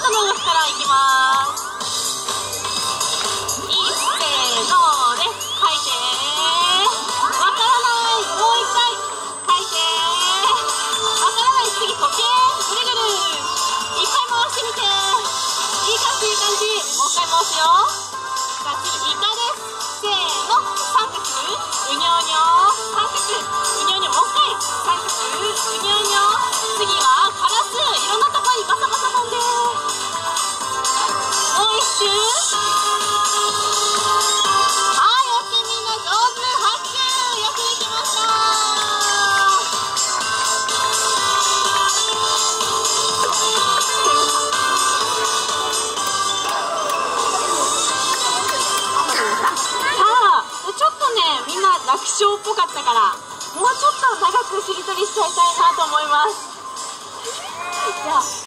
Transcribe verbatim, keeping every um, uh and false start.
後の動きからいきます。いっせーので書いて、わからない、もう一回書いて、わからない、次時計ぐるぐるいっかい回してみて、いい感じいい感じ。もう一回回すよ。さあ次イカです。せーの、三角うにょうにょ、三角うにょうにょ、もう一回三角うにょうにょ。次はカラス、いろんなとこにバサバサ飛んで、もう一周。はい、オッケー、みんな上手、拍手、よくできました。さあ、ちょっとね、みんな楽勝っぽかったから、もうちょっと長くしりとりしちゃいたい